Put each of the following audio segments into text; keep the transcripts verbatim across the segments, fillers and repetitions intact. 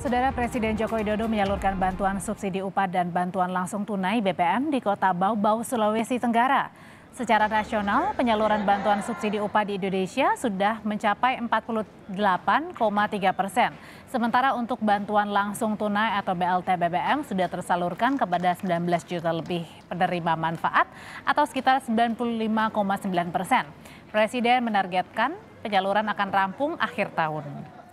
Saudara Presiden Joko Widodo menyalurkan bantuan subsidi upah dan bantuan langsung tunai B P M di Kota Bau-Bau, Sulawesi Tenggara. Secara nasional, penyaluran bantuan subsidi upah di Indonesia sudah mencapai empat puluh delapan koma tiga persen. Sementara untuk bantuan langsung tunai atau B L T B B M sudah tersalurkan kepada sembilan belas juta lebih penerima manfaat atau sekitar sembilan puluh lima koma sembilan persen. Presiden menargetkan penyaluran akan rampung akhir tahun.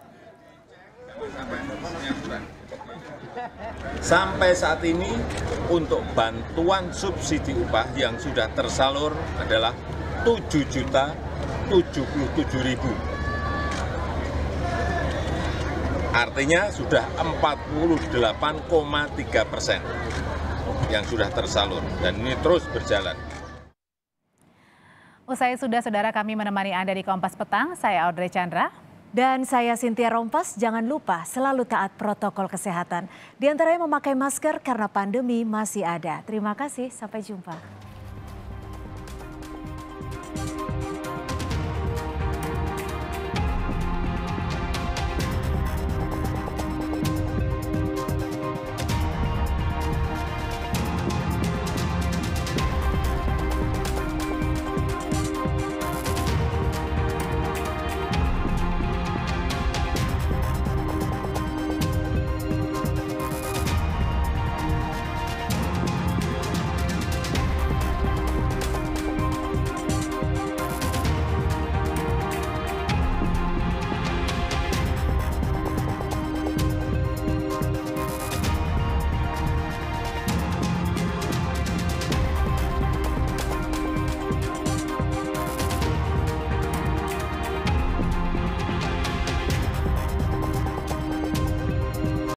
Sampai saat ini untuk bantuan subsidi upah yang sudah tersalur adalah tujuh juta tujuh puluh tujuh ribu. Artinya sudah empat puluh delapan koma tiga persen yang sudah tersalur dan ini terus berjalan. Usai sudah saudara kami menemani Anda di Kompas Petang, saya Audrey Chandra. Dan saya Cynthia Rompas, jangan lupa selalu taat protokol kesehatan. Di antaranya memakai masker karena pandemi masih ada. Terima kasih, sampai jumpa.